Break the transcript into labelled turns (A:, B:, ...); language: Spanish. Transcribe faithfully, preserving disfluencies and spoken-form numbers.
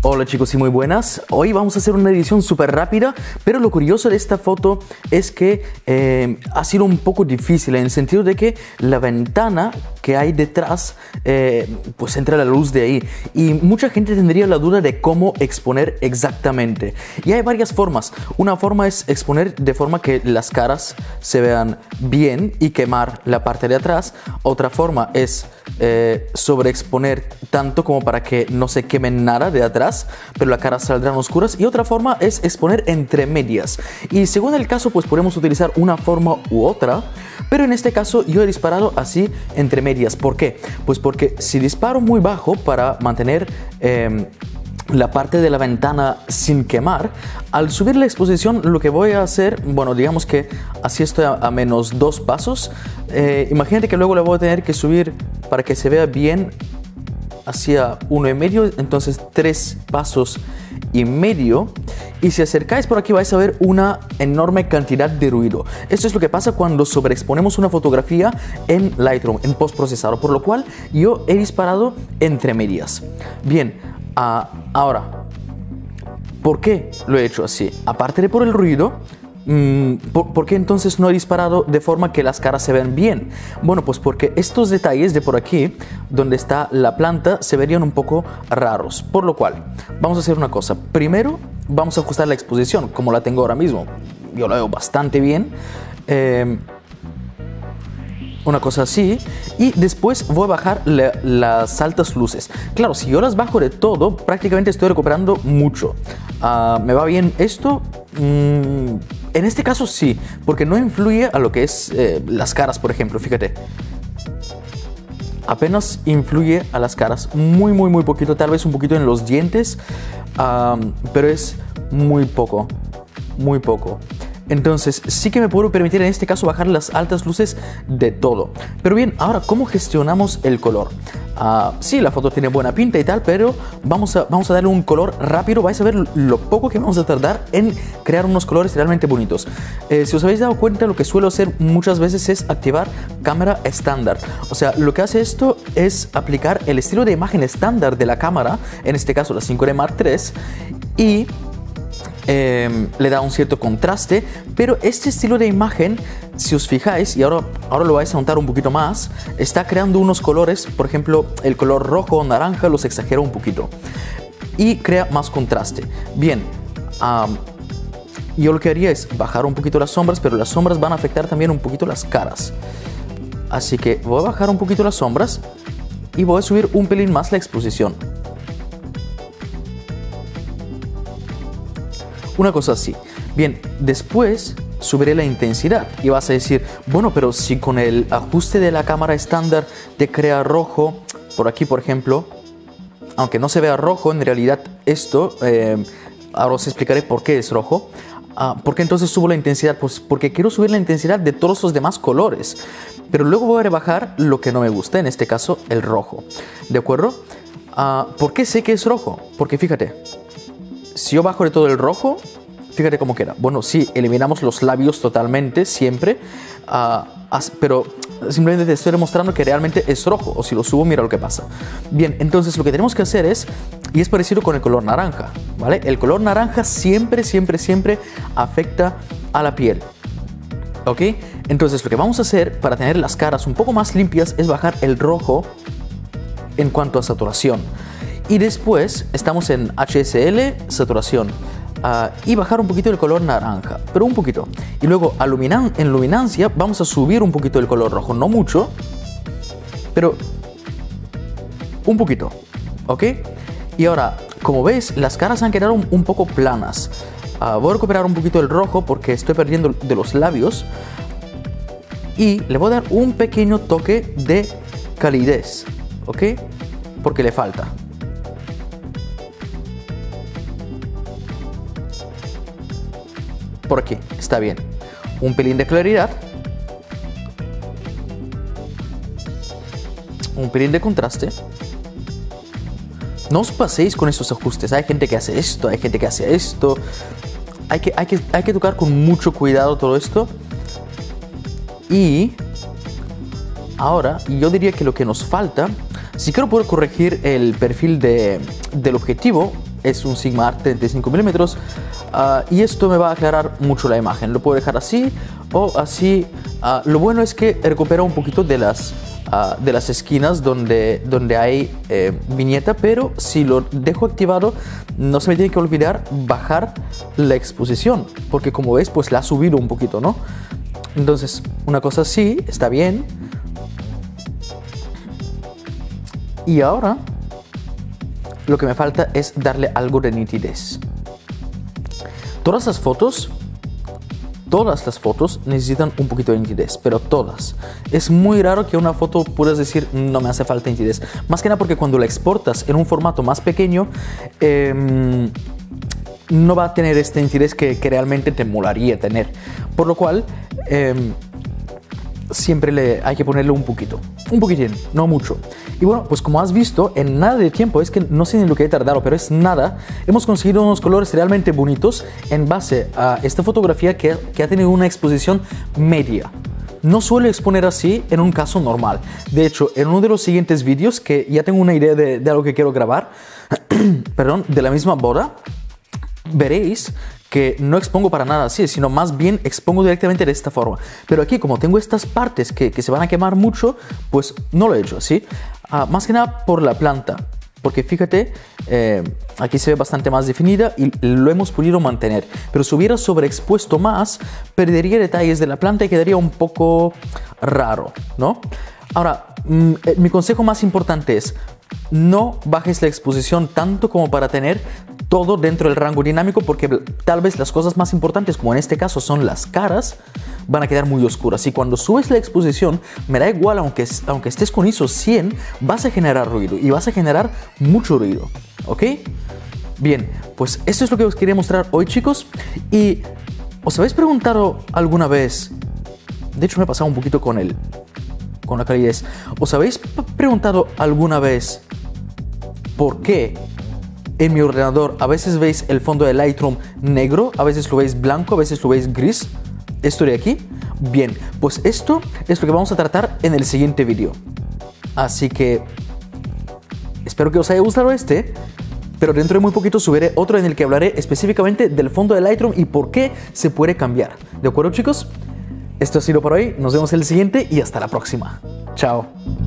A: Hola chicos y muy buenas. Hoy vamos a hacer una edición súper rápida, pero lo curioso de esta foto es que eh, ha sido un poco difícil en el sentido de que la ventana que hay detrás eh, pues entra la luz de ahí y mucha gente tendría la duda de cómo exponer exactamente. Y hay varias formas. Una forma es exponer de forma que las caras se vean bien y quemar la parte de atrás. Otra forma es eh, sobreexponer tanto como para que no se quemen nada de atrás, pero las caras saldrán oscuras. Y otra forma es exponer entre medias. Y según el caso, pues podemos utilizar una forma u otra. Pero en este caso yo he disparado así entre medias. ¿Por qué? Pues porque si disparo muy bajo para mantener eh, la parte de la ventana sin quemar, al subir la exposición lo que voy a hacer, bueno, digamos que así estoy a, a menos dos pasos. Eh, imagínate que luego la voy a tener que subir para que se vea bien hacia uno y medio, entonces tres pasos y medio. Y si acercáis por aquí vais a ver una enorme cantidad de ruido. Esto es lo que pasa cuando sobreexponemos una fotografía en Lightroom, en postprocesado, por lo cual yo he disparado entre medias. Bien, uh, ahora, ¿por qué lo he hecho así? Aparte de por el ruido, ¿Por, ¿por qué entonces no he disparado de forma que las caras se vean bien? Bueno, pues porque estos detalles de por aquí, donde está la planta, se verían un poco raros. Por lo cual, vamos a hacer una cosa. Primero, vamos a ajustar la exposición, como la tengo ahora mismo. Yo la veo bastante bien. Eh, una cosa así. Y después voy a bajar la, las altas luces. Claro, si yo las bajo de todo, prácticamente estoy recuperando mucho. Uh, ¿Me va bien esto? Mm, en este caso sí, porque no influye a lo que es eh, las caras, por ejemplo. Fíjate, apenas influye a las caras, muy muy muy poquito, tal vez un poquito en los dientes, um, pero es muy poco, muy poco. Entonces sí que me puedo permitir en este caso bajar las altas luces de todo. Pero bien, ahora, ¿cómo gestionamos el color? Uh, sí, la foto tiene buena pinta y tal, pero vamos a, vamos a darle un color rápido. Vais a ver lo poco que vamos a tardar en crear unos colores realmente bonitos. Eh, si os habéis dado cuenta, lo que suelo hacer muchas veces es activar cámara estándar. O sea, lo que hace esto es aplicar el estilo de imagen estándar de la cámara, en este caso la cinco D Mark tres, y Eh, le da un cierto contraste, pero este estilo de imagen, si os fijáis, y ahora, ahora lo vais a notar un poquito más, está creando unos colores, por ejemplo, el color rojo o naranja los exagera un poquito y crea más contraste. Bien, um, yo lo que haría es bajar un poquito las sombras, pero las sombras van a afectar también un poquito las caras. Así que voy a bajar un poquito las sombras y voy a subir un pelín más la exposición. Una cosa así. Bien, después subiré la intensidad y vas a decir, bueno, pero si con el ajuste de la cámara estándar te crea rojo, por aquí por ejemplo, aunque no se vea rojo, en realidad esto, eh, ahora os explicaré por qué es rojo. Uh, ¿Por qué entonces subo la intensidad? Pues porque quiero subir la intensidad de todos los demás colores, pero luego voy a rebajar lo que no me gusta, en este caso el rojo, ¿de acuerdo? Uh, ¿Por qué sé que es rojo? Porque fíjate, si yo bajo de todo el rojo, fíjate cómo queda. Bueno, sí, eliminamos los labios totalmente, siempre, uh, pero simplemente te estoy demostrando que realmente es rojo. O si lo subo, mira lo que pasa. Bien, entonces lo que tenemos que hacer es, y es parecido con el color naranja, ¿vale? El color naranja siempre, siempre, siempre afecta a la piel, ¿ok? Entonces lo que vamos a hacer para tener las caras un poco más limpias es bajar el rojo en cuanto a saturación. Y después estamos en H S L, saturación, uh, y bajar un poquito el color naranja, pero un poquito. Y luego a luminan en luminancia vamos a subir un poquito el color rojo, no mucho, pero un poquito, ¿ok? Y ahora, como veis, las caras han quedado un, un poco planas. Uh, voy a recuperar un poquito el rojo porque estoy perdiendo de los labios. Y le voy a dar un pequeño toque de calidez, ¿ok? Porque le falta. Por aquí, está bien. Un pelín de claridad. Un pelín de contraste. No os paséis con estos ajustes. Hay gente que hace esto, hay gente que hace esto. Hay que, hay que, hay que tocar con mucho cuidado todo esto. Y ahora, yo diría que lo que nos falta, si quiero poder corregir el perfil de, del objetivo, es un Sigma Art treinta y cinco milímetros, uh, y esto me va a aclarar mucho la imagen. Lo puedo dejar así o así. Uh, lo bueno es que recupera un poquito de las, uh, de las esquinas donde, donde hay eh, viñeta, pero si lo dejo activado no se me tiene que olvidar bajar la exposición, porque como ves pues la ha subido un poquito, ¿no? Entonces una cosa así está bien. Y ahora lo que me falta es darle algo de nitidez. Todas las fotos, todas las fotos necesitan un poquito de nitidez, pero todas. Es muy raro que una foto puedas decir no me hace falta nitidez. Más que nada porque cuando la exportas en un formato más pequeño, eh, no va a tener este nitidez que, que realmente te molaría tener. Por lo cual, eh, siempre le hay que ponerle un poquito, un poquitín, no mucho. Y bueno, pues como has visto, en nada de tiempo, es que no sé ni lo que he tardado, pero es nada, hemos conseguido unos colores realmente bonitos en base a esta fotografía que, que ha tenido una exposición media. No suelo exponer así en un caso normal. De hecho, en uno de los siguientes vídeos, que ya tengo una idea de, de algo que quiero grabar, perdón, de la misma boda, veréis que no expongo para nada así, sino más bien expongo directamente de esta forma. Pero aquí, como tengo estas partes que, que se van a quemar mucho, pues no lo he hecho así. Uh, más que nada por la planta, porque fíjate, eh, aquí se ve bastante más definida y lo hemos podido mantener. Pero si hubiera sobreexpuesto más, perdería detalles de la planta y quedaría un poco raro, ¿no? Ahora, mm, mi consejo más importante es: no bajes la exposición tanto como para tener todo dentro del rango dinámico, porque tal vez las cosas más importantes, como en este caso son las caras, van a quedar muy oscuras. Y cuando subes la exposición, me da igual, aunque, aunque estés con I S O cien, vas a generar ruido y vas a generar mucho ruido, ¿ok? Bien, pues esto es lo que os quería mostrar hoy, chicos. Y ¿os habéis preguntado alguna vez? De hecho me he pasado un poquito con el, con la calidez. ¿Os habéis preguntado alguna vez por qué en mi ordenador a veces veis el fondo de Lightroom negro, a veces lo veis blanco, a veces lo veis gris? Esto de aquí. Bien, pues esto es lo que vamos a tratar en el siguiente vídeo. Así que espero que os haya gustado este, pero dentro de muy poquito subiré otro en el que hablaré específicamente del fondo de Lightroom y por qué se puede cambiar. ¿De acuerdo, chicos? Esto ha sido por hoy, nos vemos en el siguiente y hasta la próxima. Chao.